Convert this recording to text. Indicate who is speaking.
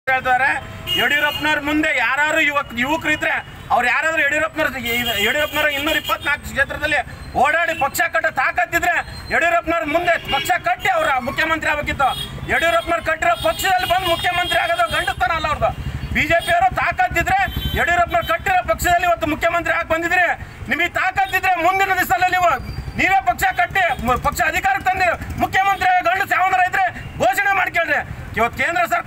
Speaker 1: ಹೇಳ್ತಾರೆ ಯಡಿಯೂರಪ್ಪನವ್ರ ಮುಂದೆ ಯಾರು ಯುವಕರು ಇದ್ರೆ ಅವ್ರು ಯಾರಾದ್ರೂ ಯಡಿಯೂರಪ್ಪನವ್ರ 224 ಕ್ಷೇತ್ರದಲ್ಲಿ ಓಡಾಡಿ ಪಕ್ಷ ಕಟ್ಟ ತಾಕತ್ತಿದ್ರೆ ಯಡಿಯೂರಪ್ಪನವ್ರ ಮುಂದೆ ಪಕ್ಷ ಕಟ್ಟಿ ಅವ್ರ ಮುಖ್ಯಮಂತ್ರಿ ಆಗಬೇಕಿತ್ತು. ಯಡಿಯೂರಪ್ಪನವ್ರು ಕಟ್ಟಿರೋ ಪಕ್ಷದಲ್ಲಿ ಬಂದು ಮುಖ್ಯಮಂತ್ರಿ ಆಗೋದು ಗಂಡತನ ಅಲ್ಲ ಅವ್ರದ್ದು. ಬಿಜೆಪಿಯವರು ತಾಕತ್ತಿದ್ರೆ ಯಡಿಯೂರಪ್ಪನವ್ರು ಕಟ್ಟಿರೋ ಪಕ್ಷದಲ್ಲಿ ಇವತ್ತು ಮುಖ್ಯಮಂತ್ರಿ ಆಗಿ ಬಂದಿದ್ರೆ, ನಿಮಗೆ ತಾಕತ್ತಿದ್ರೆ ಮುಂದಿನ ದಿವಸದಲ್ಲಿ ನೀವೇ ಪಕ್ಷ ಕಟ್ಟಿ ಪಕ್ಷ ಅಧಿಕಾರಕ್ಕೆ ತಂದು ಮುಖ್ಯಮಂತ್ರಿ ಗಂಡು ಯಾವನಾರ ಇದ್ರೆ ಘೋಷಣೆ ಮಾಡ್ಕೊಳ್ರಿ. ಇವತ್ತು ಕೇಂದ್ರ ಸರ್ಕಾರ